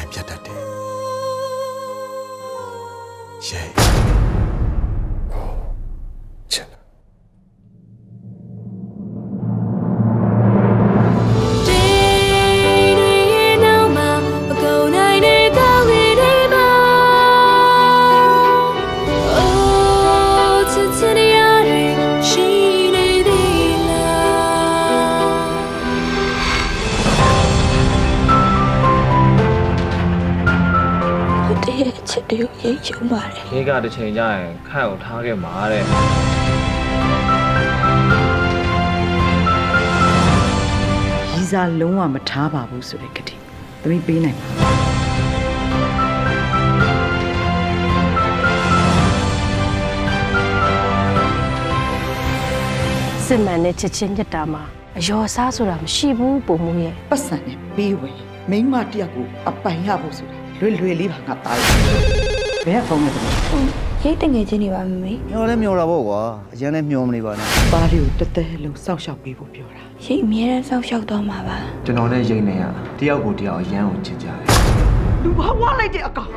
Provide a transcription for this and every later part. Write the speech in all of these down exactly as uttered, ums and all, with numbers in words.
င်ပြတ်တတ်တယ်ရဲချစ်ချစ်တူရိတ်ရုံပါတယ်ခေကတစ်ချိန်ကျရင်ခန့်ကိုထားခဲ့မှာတဲ့ရီစာလုံးဝမထားပါဘူးဆိုတဲ့ကတိသမီးပေးနိုင်ပါစစ်မှန်တဲ့ချစ်ချင်းမြတ်တာမှာအယောစားဆိုတာမရှိဘူးပုံမှုရဲ့ပတ်စံနဲ့ပေးဝင်မိန်းမတယောက်ကိုအပိုင်ရဖို့ဆိုတာလွယ်လွယ်လေးပါငါတားဘယ်ကဖုန်းလဲရိတ်တငယ်ချင်းနေပါမမေမျောလဲမျောတာပေါ့ကွာအရင်လည်းမျောမနေပါနဲ့ပါရီကိုတသက်လုံးစောက်ရှောက်ပေးဖို့ပြောတာရိတ်အမြဲတမ်းစောက်ရှောက်တော့မှာပါကျွန်တော်လည်းရိတ်နေရတယောက်ကိုတယောက်အရန်ကိုချစ်ကြတယ်လူဘာဝလိုက်တဲ့အကောင်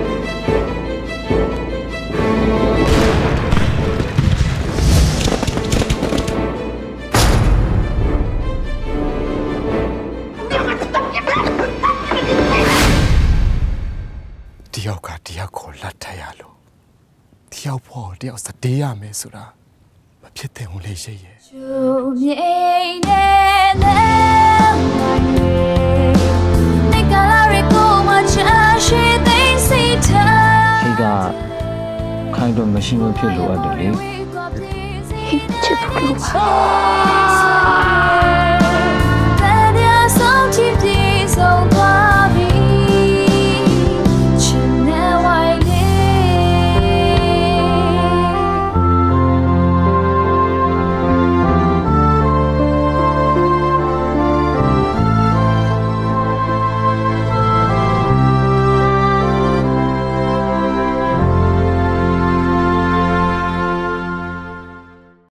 တယောက်ကတယောက်ကိုလက်ထရလို့တယောက်ဖို့တယောက်စတေးရမယ်ဆိုတာမဖြစ်တဲ့ဝင်လေရှိရဲ့ကျူမြေနဲ့လည်းနေကလာရကိုမချာရှိသိစိတ်ထားခေကခိုင်းတော့မရှိမဖြစ်လို့အပ်တယ်လေချစ်ဖို့လို့ပါ